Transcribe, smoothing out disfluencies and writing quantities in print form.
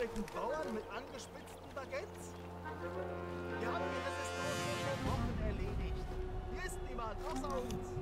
irgendwelchen Bauern mit angespitzten Baguettes? Wir haben dieses historische schon Wochen erledigt. Hier ist niemand außer uns.